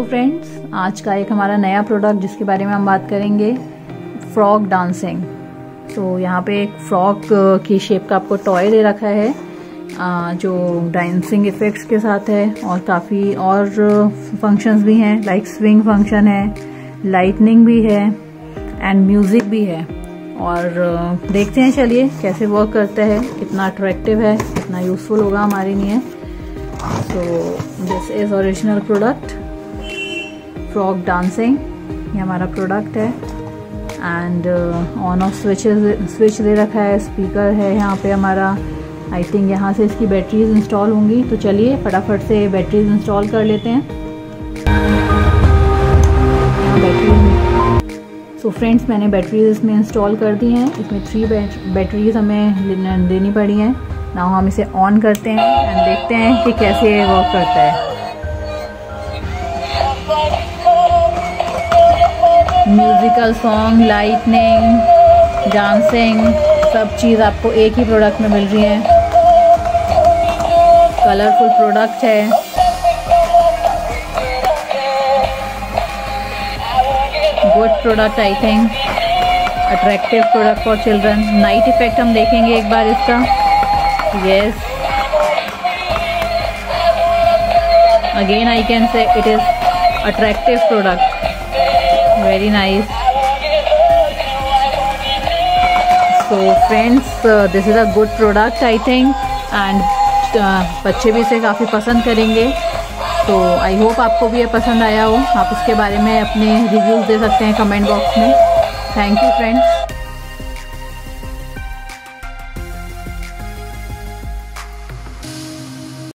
Friends, आज का एक हमारा नया प्रोडक्ट जिसके बारे में हम बात करेंगे, फ्रॉग डांसिंग। तो यहाँ पे एक फ्रॉग की शेप का आपको टॉय दे रखा है जो डांसिंग इफेक्ट्स के साथ है और काफ़ी और फंक्शंस भी हैं, लाइक स्विंग फंक्शन है, लाइटनिंग भी है एंड म्यूजिक भी है। और देखते हैं चलिए कैसे वर्क करता है, कितना अट्रैक्टिव है, कितना यूजफुल होगा हमारे लिए। So this is original product frog dancing, ये हमारा प्रोडक्ट है। एंड ऑन ऑफ स्विच दे रखा है, स्पीकर है यहाँ पे हमारा। आई थिंक यहाँ से इसकी बैटरीज इंस्टॉल होंगी, तो चलिए फटाफट से बैटरीज इंस्टॉल कर लेते हैं। सो फ्रेंड्स, मैंने बैटरीज इसमें इंस्टॉल कर दी हैं। इसमें 3 बैटरीज हमें देनी पड़ी हैं। नाउ हम इसे ऑन करते हैं एंड देखते हैं कि कैसे वर्क करता है। म्यूजिकल सॉन्ग, लाइटनिंग, डांसिंग, सब चीज़ आपको एक ही प्रोडक्ट में मिल रही है। कलरफुल प्रोडक्ट है। Good product, I think attractive product for children. Night effect हम देखेंगे एक बार इसका। Yes, again I can say it is attractive product, very nice. So friends, this is a good product I think, and बच्चे भी इसे काफ़ी पसंद करेंगे। तो आई होप आपको भी ये पसंद आया हो। आप इसके बारे में अपने रिव्यूज़ दे सकते हैं कमेंट बॉक्स में। Thank you friends.